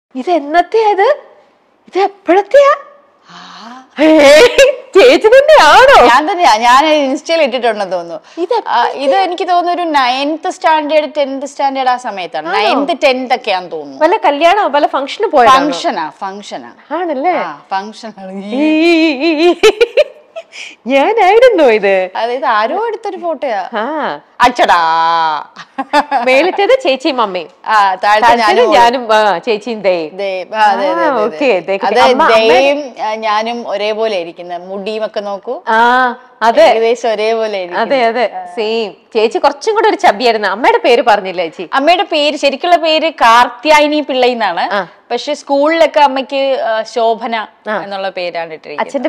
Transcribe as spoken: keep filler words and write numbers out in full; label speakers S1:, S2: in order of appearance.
S1: ഇത് എന്നത്തെയത്? ഇത് എപ്പോഴത്തെയാ? ചേച്ചി തന്നെയാണോ?
S2: ഞാൻ തന്നെയാ. ഞാൻ ഇൻസ്റ്റയിൽ ഇട്ടിട്ടുണ്ടെന്ന് തോന്നുന്നു. ഇത് എനിക്ക് തോന്നുന്നു ഒരു നയൻത് സ്റ്റാൻഡേർഡ് ടെൻത്ത് സ്റ്റാൻഡേർഡ് ആ സമയത്താണ്. നയൻത് ടെൻത്ത് ഒക്കെയാന്ന് തോന്നുന്നു.
S1: വല്ല കല്യാണോ വല്ല ഫംഗ്ഷന് പോയ?
S2: ഫംഗ്ഷനാ ഫംഗ്ഷനാ
S1: ആണല്ലേ?
S2: ഫംഗ്ഷൻ.
S1: ഞാനായിരുന്നോ ഇത്?
S2: അതായത് ആരോ എടുത്തൊരു ഫോട്ടോയാ.
S1: അച്ചടാ. മേളിച്ചത് ചേച്ചിയും അമ്മയും, ഞാനും ചേച്ചിയും
S2: ഞാനും ഒരേപോലെ ഇരിക്കുന്നത്. മുടിയും ഒക്കെ നോക്കൂ.
S1: അതെ,
S2: ഏകദേശം ഒരേപോലെ.
S1: അതെ അതെ സെയിം. ചേച്ചി കുറച്ചും കൂടെ ഒരു ചബിയായിരുന്നു. അമ്മയുടെ പേര് പറഞ്ഞില്ല ചേച്ചി?
S2: അമ്മയുടെ പേര് ശരിക്കുള്ള പേര് കാർത്യായനി പിള്ള എന്നാണ്. പക്ഷെ സ്കൂളിലൊക്കെ അമ്മയ്ക്ക് ശോഭന എന്നുള്ള പേരാണ് ഇട്ടിരിക്കുന്നത്.